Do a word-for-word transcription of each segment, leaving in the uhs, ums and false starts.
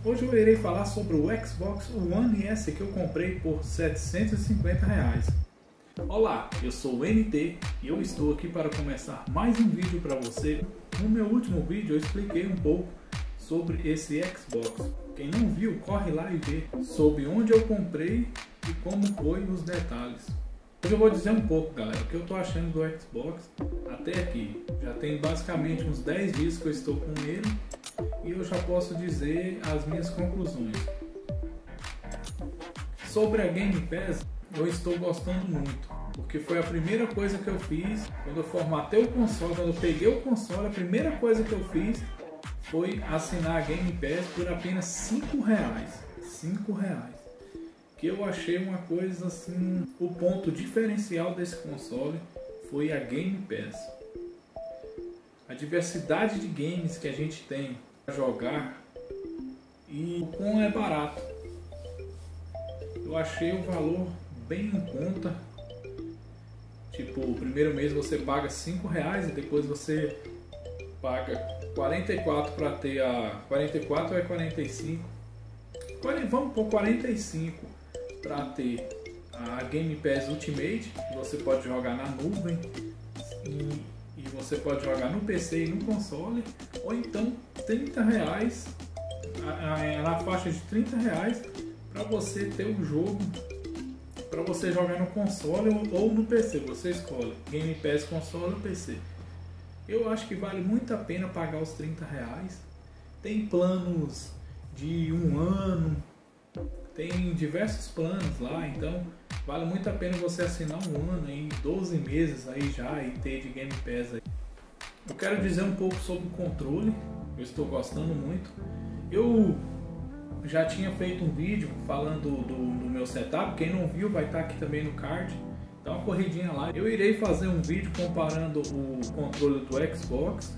Hoje eu irei falar sobre o Xbox One S que eu comprei por setecentos e cinquenta reais. Olá, eu sou o N T e eu estou aqui para começar mais um vídeo para você. No meu último vídeo eu expliquei um pouco sobre esse Xbox. Quem não viu, corre lá e vê sobre onde eu comprei e como foi os detalhes. Hoje eu vou dizer um pouco, galera, o que eu estou achando do Xbox até aqui. Já tem basicamente uns dez dias que eu estou com ele e eu já posso dizer as minhas conclusões. Sobre a Game Pass, eu estou gostando muito, porque foi a primeira coisa que eu fiz quando eu formatei o console, quando eu peguei o console, a primeira coisa que eu fiz foi assinar a Game Pass por apenas cinco reais. cinco reais. Que eu achei uma coisa assim, o ponto diferencial desse console foi a Game Pass. A diversidade de games que a gente tem para jogar e o quão é barato. Eu achei o valor bem em conta. Tipo, o primeiro mês você paga cinco reais e depois você paga quarenta e quatro para ter a... quarenta e quatro ou é quarenta e cinco? Vamos por quarenta e cinco para ter a Game Pass Ultimate, que você pode jogar na nuvem e, e você pode jogar no P C e no console, ou então trinta reais, na faixa de trinta reais para você ter o jogo para você jogar no console ou no P C, você escolhe Game Pass console ou P C. Eu acho que vale muito a pena pagar os trinta reais. Tem planos de um ano, tem diversos planos lá, então vale muito a pena você assinar um ano aí, doze meses aí já e ter de Game Pass aí. Eu quero dizer um pouco sobre o controle, eu estou gostando muito. Eu já tinha feito um vídeo falando do, do meu setup, quem não viu vai estar aqui também no card, dá uma corridinha lá. Eu irei fazer um vídeo comparando o controle do Xbox,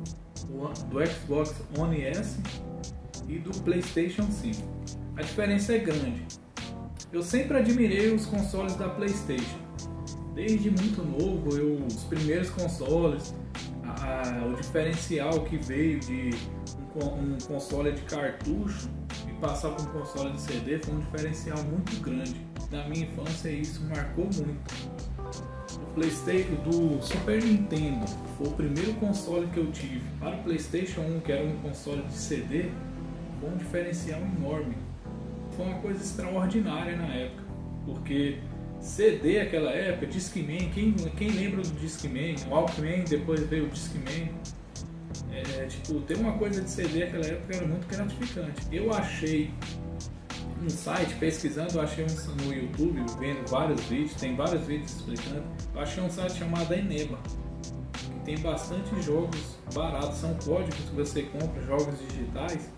do Xbox One S e do PlayStation cinco. A diferença é grande. Eu sempre admirei os consoles da PlayStation. Desde muito novo, eu, os primeiros consoles, a, a, o diferencial que veio de um, um console de cartucho e passar para um console de C D foi um diferencial muito grande. Na minha infância isso marcou muito. O PlayStation do Super Nintendo foi o primeiro console que eu tive. Para o PlayStation um, que era um console de C D, foi um diferencial enorme. Foi uma coisa extraordinária na época, porque C D naquela época, Discman, quem, quem lembra do Discman, Walkman, depois veio o Discman, é, tipo, ter uma coisa de C D naquela época era muito gratificante. Eu achei um site, pesquisando, eu achei um no YouTube, vendo vários vídeos, tem vários vídeos explicando, eu achei um site chamado Eneba, que tem bastante jogos baratos, são códigos que você compra, jogos digitais,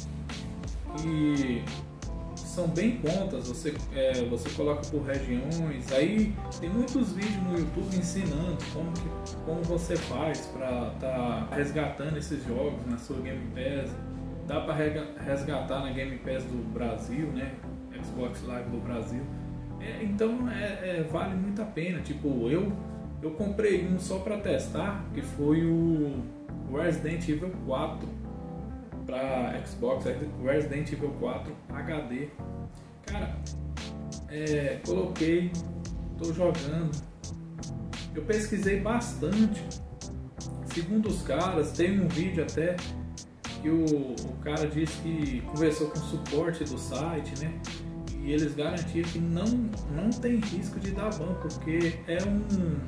e são bem contas, você, é, você coloca por regiões, aí tem muitos vídeos no YouTube ensinando como, que, como você faz para tá resgatando esses jogos na sua Game Pass. Dá para resgatar na Game Pass do Brasil, né? Xbox Live do Brasil. É, então é, é, vale muito a pena. Tipo, eu, eu comprei um só para testar, que foi o Resident Evil quatro para Xbox, Resident Evil quatro H D. Cara, é, coloquei, tô jogando. Eu pesquisei bastante. Segundo os caras, tem um vídeo até que o, o cara disse que conversou com o suporte do site, né? E eles garantiram que não, não tem risco de dar ban, porque é um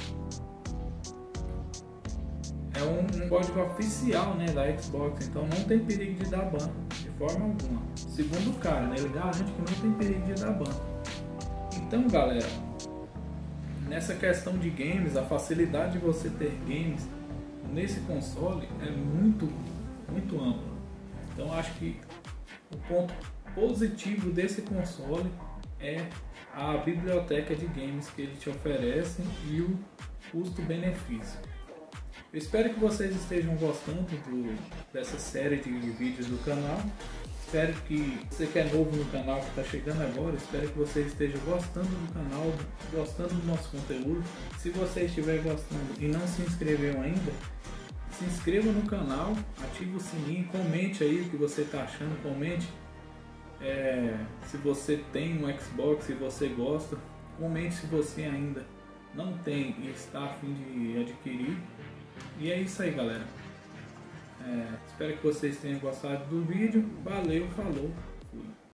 é um, um código oficial, né, da Xbox, então não tem perigo de dar ban de forma alguma. Segundo o cara, né, ele garante que não tem perigo de dar ban. Então, galera, nessa questão de games, a facilidade de você ter games nesse console é muito muito amplo. Então acho que o ponto positivo desse console é a biblioteca de games que ele te oferece e o custo-benefício. Eu espero que vocês estejam gostando do, dessa série de vídeos do canal. Espero que você que é novo no canal, que está chegando agora, espero que você esteja gostando do canal, gostando do nosso conteúdo. Se você estiver gostando e não se inscreveu ainda, se inscreva no canal, ative o sininho, comente aí o que você está achando, comente é, se você tem um Xbox, se você gosta, comente se você ainda não tem e está a fim de adquirir. E é isso aí, galera. É, espero que vocês tenham gostado do vídeo. Valeu, falou, fui.